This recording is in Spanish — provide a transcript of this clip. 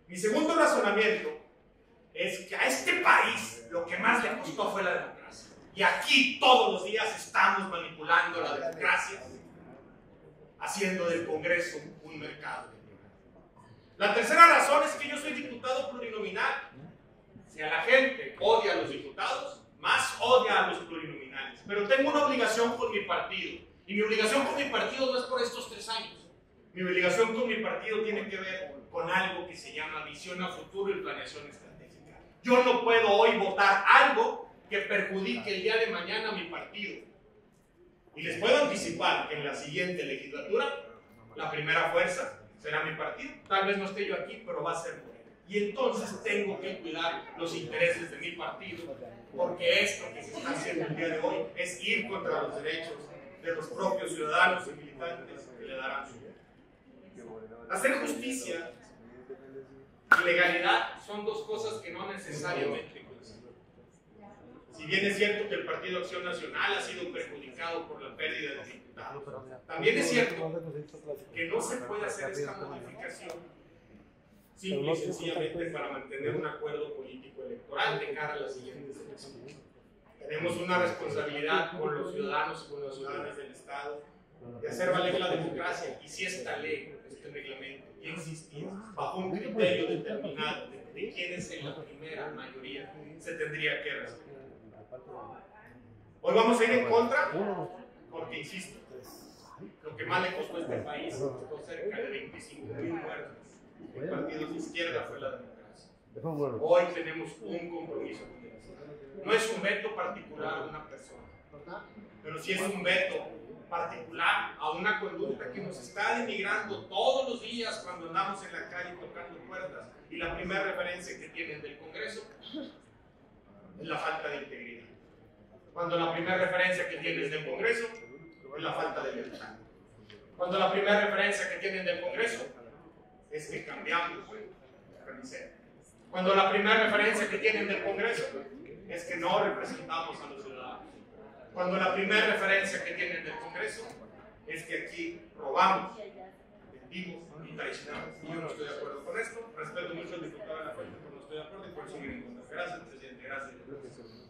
Mi segundo razonamiento es que a este país lo que más le costó fue la democracia. Y aquí todos los días estamos manipulando la democracia, haciendo del Congreso un mercado. La tercera razón es que yo soy diputado plurinominal. Si a la gente odia a los diputados, más odia a los plurinominales. Pero tengo una obligación con mi partido. Y mi obligación con mi partido no es por estos 3 años. Mi obligación con mi partido tiene que ver con algo que se llama visión a futuro y planeación estratégica. Yo no puedo hoy votar algo que perjudique el día de mañana a mi partido. Y les puedo anticipar que en la siguiente legislatura, la primera fuerza será mi partido. Tal vez no esté yo aquí, pero va a ser Morena. Y entonces tengo que cuidar los intereses de mi partido, porque esto que se está haciendo el día de hoy es ir contra los derechos de los propios ciudadanos y militantes que le darán su voto. Hacer justicia y legalidad son dos cosas que no necesariamente coinciden. Si bien es cierto que el Partido Acción Nacional ha sido perjudicado por la pérdida de diputados, también es cierto que no se puede hacer esta modificación simple y sencillamente para mantener un acuerdo político electoral de cara a las siguientes elecciones. Tenemos una responsabilidad con los ciudadanos y con las ciudadanas del Estado de hacer valer la democracia, y si esta ley, este reglamento, ya existía bajo un criterio determinado de quién es en la primera mayoría, se tendría que respetar. Hoy vamos a ir en contra porque, insisto, lo que más le costó a este país costó cerca de 25,000 muertos en partidos de izquierda fue la democracia. Hoy tenemos un compromiso con el Estado. No es un veto particular a una persona, pero sí es un veto particular a una conducta que nos está denigrando todos los días cuando andamos en la calle tocando puertas, y la primera referencia que tienen del Congreso es la falta de integridad. Cuando la primera referencia que tienen del Congreso es la falta de libertad. Cuando la primera referencia que tienen del Congreso es que cambiamos la camiseta. Cuando la primera referencia que tienen del Congreso es que no representamos a los ciudadanos. Cuando la primera referencia que tienen del Congreso es que aquí robamos, mentimos y traicionamos. Y yo no estoy de acuerdo con esto. Respeto mucho al diputado de la Fuente, pero no estoy de acuerdo y por eso me encuentro. Gracias, presidente. Gracias.